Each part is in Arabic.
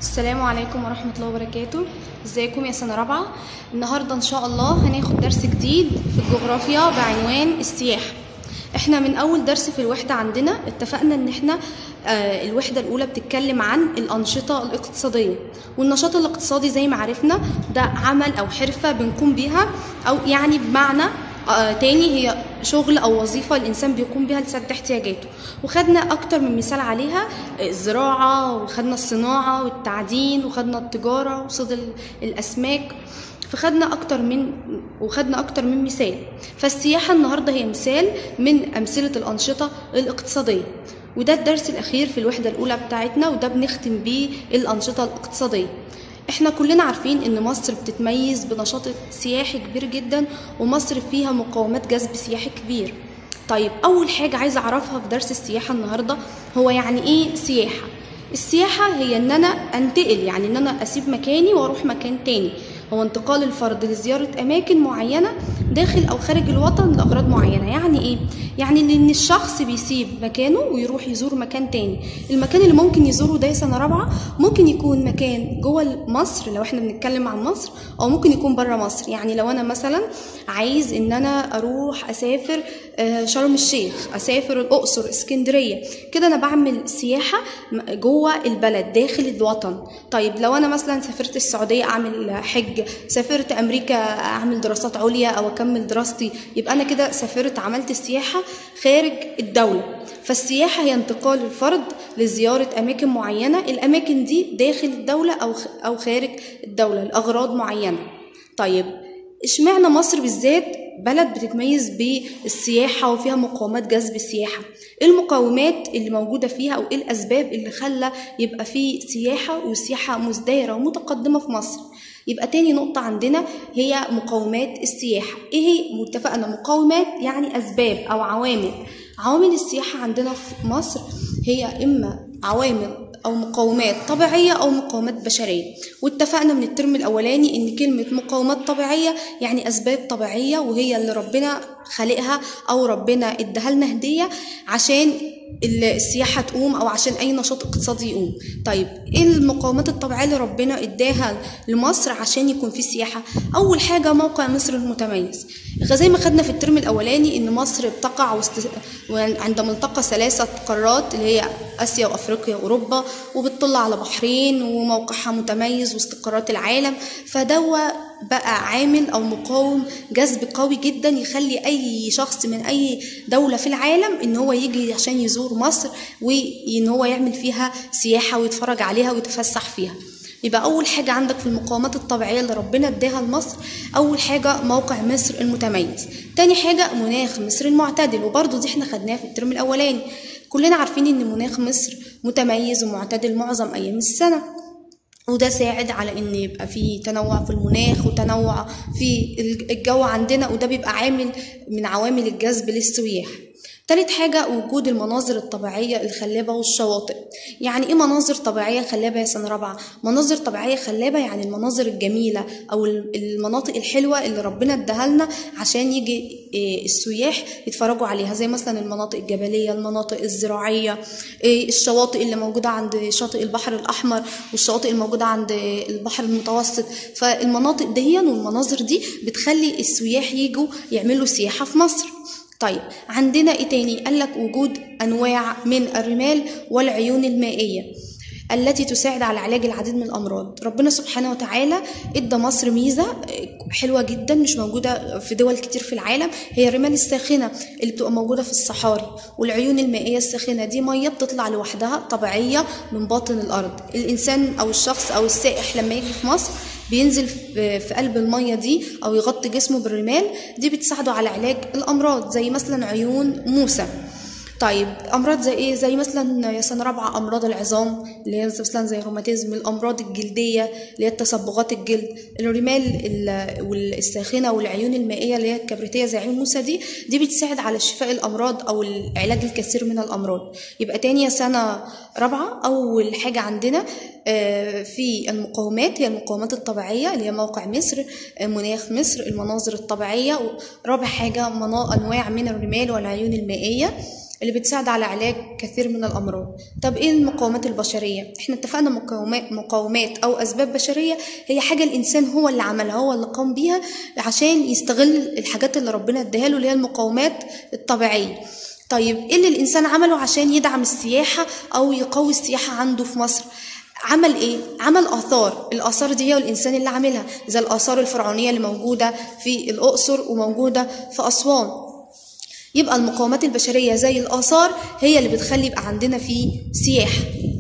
السلام عليكم ورحمة الله وبركاته. ازيكم يا سنة رابعة؟ النهاردة ان شاء الله هناخد درس جديد في الجغرافيا بعنوان السياحة. احنا من اول درس في الوحدة عندنا اتفقنا ان احنا الوحدة الاولى بتتكلم عن الانشطة الاقتصادية، والنشاط الاقتصادي زي ما عرفنا ده عمل او حرفة بنقوم بيها، او يعني بمعنى تاني هي شغل او وظيفه الانسان بيقوم بيها لسد احتياجاته. وخدنا اكتر من مثال عليها، الزراعه، وخدنا الصناعه والتعدين، وخدنا التجاره وصيد الاسماك، فخدنا اكتر من مثال. فالسياحه النهارده هي مثال من امثله الانشطه الاقتصاديه، وده الدرس الاخير في الوحده الاولى بتاعتنا، وده بنختم بيه الانشطه الاقتصاديه. احنا كلنا عارفين ان مصر بتتميز بنشاط سياحي كبير جدا، ومصر فيها مقومات جذب سياحي كبير. طيب اول حاجة عايزة اعرفها في درس السياحة النهاردة هو يعني ايه سياحة. السياحة هي ان انا انتقل، يعني ان انا اسيب مكاني واروح مكان تاني، هو انتقال الفرد لزيارة اماكن معينة داخل او خارج الوطن لاغراض معينة. يعني ايه؟ يعني ان الشخص بيسيب مكانه ويروح يزور مكان تاني. المكان اللي ممكن يزوره ده سنة رابعة ممكن يكون مكان جوه مصر لو احنا بنتكلم عن مصر، او ممكن يكون بره مصر. يعني لو انا مثلا عايز ان انا اروح اسافر شرم الشيخ، اسافر الاقصر، اسكندرية، كده انا بعمل سياحة جوه البلد داخل الوطن. طيب لو انا مثلا سافرت السعودية اعمل حج، سافرت امريكا اعمل دراسات عليا او اكمل دراستي، يبقى انا كده سافرت عملت السياحة خارج الدولة. فالسياحة هي انتقال الفرد لزيارة أماكن معينة، الأماكن دي داخل الدولة أو خارج الدولة لأغراض معينة. طيب اشمعنى مصر بالذات بلد بتتميز بالسياحة وفيها مقومات جذب السياحة؟ ايه المقومات اللي موجودة فيها، أو ايه الأسباب اللي خلى يبقى فيه سياحة والسياحة مزدهرة ومتقدمة في مصر؟ يبقى تاني نقطة عندنا هي مقومات السياحة. ايه هي؟ متفقنا مقومات يعني أسباب أو عوامل. عوامل السياحة عندنا في مصر هي إما عوامل أو مقومات طبيعية أو مقومات بشرية. واتفقنا من الترم الأولاني إن كلمة مقومات طبيعية يعني أسباب طبيعية، وهي اللي ربنا خلقها أو ربنا اداها لنا هدية عشان السياحة تقوم أو عشان أي نشاط اقتصادي يقوم. طيب إيه المقومات الطبيعية اللي ربنا اداها لمصر عشان يكون في سياحة؟ أول حاجة موقع مصر المتميز. زي ما خدنا في الترم الأولاني إن مصر بتقع عند ملتقى 3 قارات اللي هي آسيا وأفريقيا وأوروبا، وبتطل على بحرين، وموقعها متميز وسط قارات العالم. فدوا بقى عامل أو مقاوم جذب قوي جدا يخلي أي شخص من أي دولة في العالم إن هو يجي عشان يزور مصر، وإن هو يعمل فيها سياحة ويتفرج عليها ويتفسح فيها. يبقى أول حاجة عندك في المقومات الطبيعية اللي ربنا اداها لمصر، أول حاجة موقع مصر المتميز. تاني حاجة مناخ مصر المعتدل، وبرضه دي احنا خدناها في الترم الأولاني. كلنا عارفين إن مناخ مصر متميز ومعتدل معظم أيام السنة، وده ساعد على ان يبقى في تنوع في المناخ وتنوع في الجو عندنا، وده بيبقى عامل من عوامل الجذب للسياح. تالت حاجة وجود المناظر الطبيعية الخلابة والشواطئ. يعني ايه مناظر طبيعية خلابة يا سنة رابعة؟ مناظر طبيعية خلابة يعني المناظر الجميلة او المناطق الحلوة اللي ربنا اداها لنا عشان يجي السياح يتفرجوا عليها، زي مثلا المناطق الجبلية، المناطق الزراعية، الشواطئ اللي موجودة عند شاطئ البحر الأحمر، والشواطئ الموجودة عند البحر المتوسط. فالمناطق دي والمناظر دي بتخلي السياح يجوا يعملوا سياحة في مصر. طيب عندنا ايه تاني؟ قالك وجود انواع من الرمال والعيون المائية التي تساعد على علاج العديد من الأمراض. ربنا سبحانه وتعالى ادى مصر ميزة حلوة جدا مش موجودة في دول كتير في العالم، هي الرمال الساخنة اللي بتبقى موجودة في الصحاري، والعيون المائية الساخنة دي مية بتطلع لوحدها طبيعية من باطن الأرض. الإنسان أو الشخص أو السائح لما يجي في مصر بينزل في قلب المية دي أو يغطي جسمه بالرمال دي، بتساعده على علاج الأمراض زي مثلا عيون موسى. طيب امراض زي ايه؟ زي مثلا يا سنه رابعه امراض العظام اللي هي مثلا زي الروماتيزم، الامراض الجلديه اللي هي تصبغات الجلد. الرمال والساخنه والعيون المائيه اللي هي الكبريتيه زي عيون موسى دي بتساعد على شفاء الامراض او العلاج الكثير من الامراض. يبقى تاني يا سنه رابعه اول حاجه عندنا في المقومات هي المقومات الطبيعيه اللي هي موقع مصر، مناخ مصر، المناظر الطبيعيه. رابع حاجه انواع من الرمال والعيون المائيه اللي بتساعد على علاج كثير من الأمراض. طب إيه المقاومات البشرية؟ إحنا اتفقنا مقاومات أو أسباب بشرية هي حاجة الإنسان هو اللي عملها، هو اللي قام بيها عشان يستغل الحاجات اللي ربنا اداها له اللي هي المقاومات الطبيعية. طيب إيه اللي الإنسان عمله عشان يدعم السياحة أو يقوي السياحة عنده في مصر؟ عمل ايه؟ عمل آثار. الآثار دي هي الإنسان اللي عاملها، زي الآثار الفرعونية اللي موجودة في الأقصر وموجودة في أسوان. يبقى المقاومات البشرية زي الآثار هي اللي بتخلي يبقى عندنا فيه سياحة.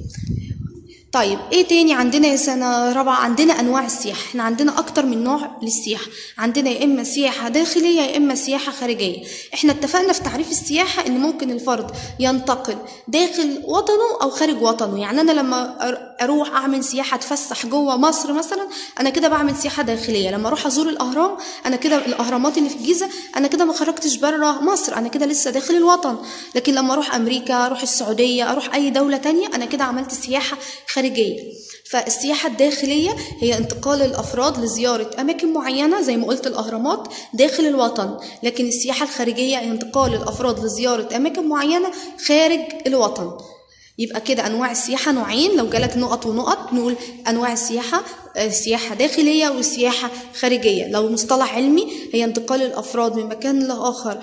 طيب ايه تاني عندنا يا سنة رابعة؟ عندنا انواع السياحة. احنا عندنا اكتر من نوع للسياحة، عندنا يا اما سياحة داخلية يا اما سياحة خارجية. احنا اتفقنا في تعريف السياحة ان ممكن الفرد ينتقل داخل وطنه او خارج وطنه. يعني انا لما اروح اعمل سياحة اتفسح جوه مصر مثلا، انا كده بعمل سياحة داخلية. لما اروح ازور الاهرام، انا كده الاهرامات اللي في الجيزة، انا كده ما خرجتش بره مصر، انا كده لسه داخل الوطن. لكن لما اروح امريكا، اروح السعودية، اروح اي دولة تانية، انا كده عملت سياحة خارجية. فالسياحة الداخلية هي انتقال الأفراد لزيارة أماكن معينة زي ما قلت الأهرامات داخل الوطن، لكن السياحة الخارجية هي انتقال الأفراد لزيارة أماكن معينة خارج الوطن. يبقى كده أنواع السياحة نوعين، لو جالك نقط ونقط نقول أنواع السياحة: سياحة داخلية وسياحة خارجية. لو مصطلح علمي هي انتقال الأفراد من مكان لآخر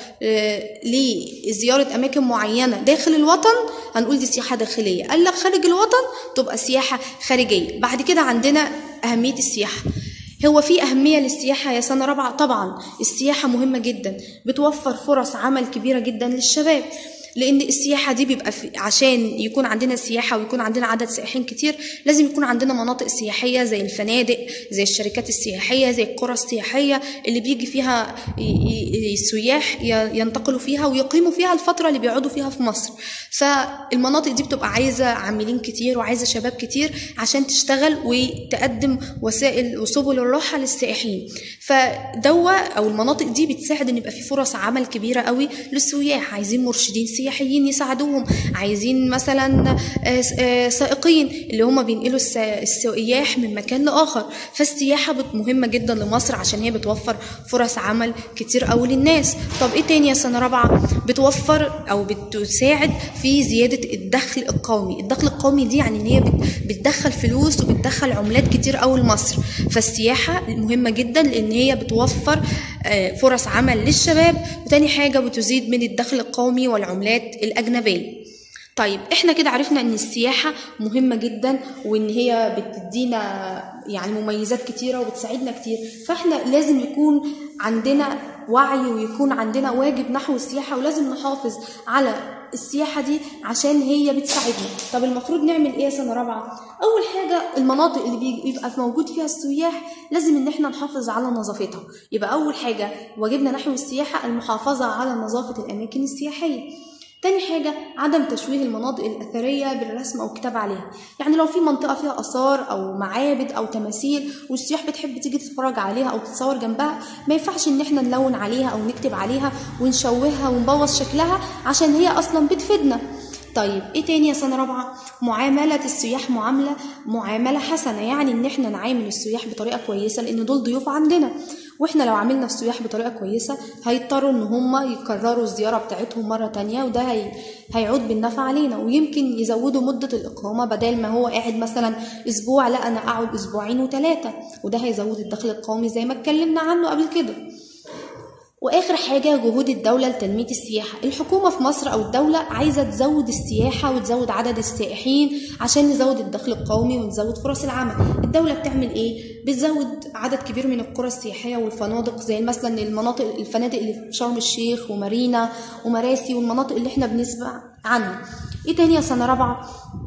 لزيارة أماكن معينة داخل الوطن، هنقول دي سياحة داخلية. قال لك خارج الوطن تبقى سياحة خارجية. بعد كده عندنا أهمية السياحة. هو في أهمية للسياحة يا سنة رابعة؟ طبعا السياحة مهمة جدا، بتوفر فرص عمل كبيرة جدا للشباب، لأن السياحة دي بيبقى عشان يكون عندنا سياحة ويكون عندنا عدد سائحين كتير لازم يكون عندنا مناطق سياحية زي الفنادق، زي الشركات السياحية، زي القرى السياحية اللي بيجي فيها السياح ينتقلوا فيها ويقيموا فيها الفترة اللي بيقعدوا فيها في مصر. فالمناطق دي بتبقى عايزة عاملين كتير وعايزة شباب كتير عشان تشتغل وتقدم وسائل وسبل الراحة للسائحين. فدوا أو المناطق دي بتساعد إن يبقى في فرص عمل كبيرة قوي للسياح. عايزين مرشدين سياحيين يساعدوهم، عايزين مثلا سائقين اللي هم بينقلوا السياح من مكان لآخر. فالسياحة مهمة جدا لمصر عشان هي بتوفر فرص عمل كتير قوي للناس. طب ايه تاني يا سنة رابعة؟ بتوفر او بتساعد في زيادة الدخل القومي. الدخل القومي دي يعني ان هي بتدخل فلوس وبتدخل عملات كتير قوي لمصر. فالسياحة مهمة جدا لان هي بتوفر فرص عمل للشباب، وتاني حاجة بتزيد من الدخل القومي والعملات الأجنبية. طيب احنا كده عرفنا ان السياحة مهمة جدا وان هي بتدينا يعني مميزات كتيرة وبتساعدنا كتير. فاحنا لازم يكون عندنا وعي ويكون عندنا واجب نحو السياحة، ولازم نحافظ على السياحة دي عشان هي بتساعدنا. طب المفروض نعمل ايه يا سنة رابعة؟ اول حاجة المناطق اللي بيبقى موجود فيها السياح لازم ان احنا نحافظ على نظافتها. يبقى اول حاجة واجبنا نحو السياحة المحافظة على نظافة الاماكن السياحية. تاني حاجة عدم تشويه المناطق الأثرية بالرسم أو الكتابة عليها. يعني لو في منطقة فيها آثار أو معابد أو تماثيل والسياح بتحب تيجي تتفرج عليها أو تتصور جنبها، ما ينفعش إن احنا نلون عليها أو نكتب عليها ونشوهها ونبوظ شكلها عشان هي أصلا بتفيدنا. طيب ايه تاني يا سنة رابعة؟ معاملة السياح معاملة حسنة. يعني ان احنا نعامل السياح بطريقة كويسة لان دول ضيوف عندنا، واحنا لو عملنا السياح بطريقة كويسة هيضطروا ان هم يكرروا الزيارة بتاعتهم مرة تانية، وده هيعود بالنفع علينا، ويمكن يزودوا مدة الإقامة. بدل ما هو قاعد مثلا اسبوع، لا انا اقعد اسبوعين و3، وده هيزود الدخل القومي زي ما اتكلمنا عنه قبل كده. واخر حاجه جهود الدوله لتنميه السياحه. الحكومه في مصر او الدوله عايزه تزود السياحه وتزود عدد السائحين عشان نزود الدخل القومي ونزود فرص العمل. الدوله بتعمل ايه؟ بتزود عدد كبير من القرى السياحيه والفنادق، زي مثلا الفنادق اللي في شرم الشيخ ومارينا ومراسي والمناطق اللي احنا بنسمع عنها. ايه تاني يا سنه رابعه؟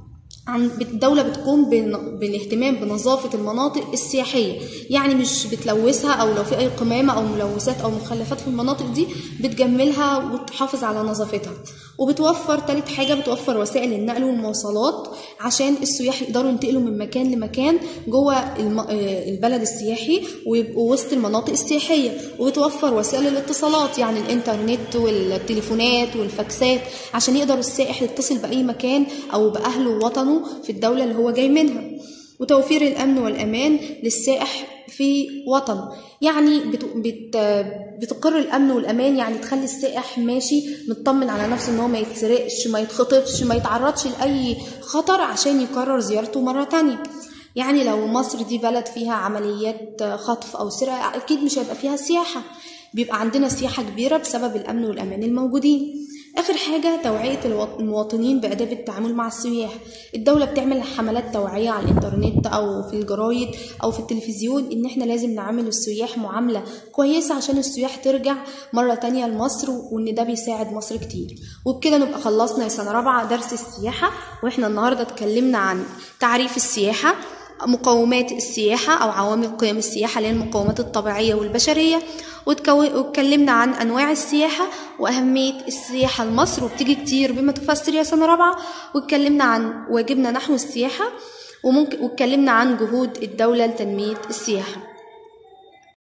الدولة بتقوم بالاهتمام بنظافة المناطق السياحية. يعني مش بتلوثها، أو لو في أي قمامة أو ملوثات أو مخلفات في المناطق دي بتجملها وتحافظ على نظافتها. وبتوفر تالت حاجة بتوفر وسائل النقل والمواصلات عشان السياح يقدروا ينتقلوا من مكان لمكان جوه البلد السياحي ويبقوا وسط المناطق السياحية. وبتوفر وسائل الاتصالات، يعني الإنترنت والتليفونات والفاكسات، عشان يقدر السائح يتصل بأي مكان أو بأهله ووطنه في الدولة اللي هو جاي منها. وتوفير الأمن والأمان للسائح في وطن، يعني بتقر الامن والامان، يعني تخلي السائح ماشي مطمن على نفسه ان هو ما يتسرقش، ما يتخطفش، ما يتعرضش لاي خطر عشان يكرر زيارته مره تانية. يعني لو مصر دي بلد فيها عمليات خطف او سرقه اكيد مش هيبقى فيها سياحه، بيبقى عندنا سياحه كبيره بسبب الامن والامان الموجودين. اخر حاجه توعيه المواطنين باداب التعامل مع السياح. الدوله بتعمل حملات توعيه على الانترنت او في الجرايد او في التلفزيون ان احنا لازم نعامل السياح معامله كويسه عشان السياح ترجع مره تانية لمصر، وان ده بيساعد مصر كتير. وبكده نبقى خلصنا يا سنه رابعه درس السياحه، واحنا النهارده اتكلمنا عن تعريف السياحه، مقومات السياحة أو عوامل قيم السياحة اللي هي المقومات الطبيعية والبشرية، واتكلمنا عن أنواع السياحة وأهمية السياحة لمصر، وبتيجي كتير بما تفسر يا سنة رابعة. واتكلمنا عن واجبنا نحو السياحة، واتكلمنا عن جهود الدولة لتنمية السياحة.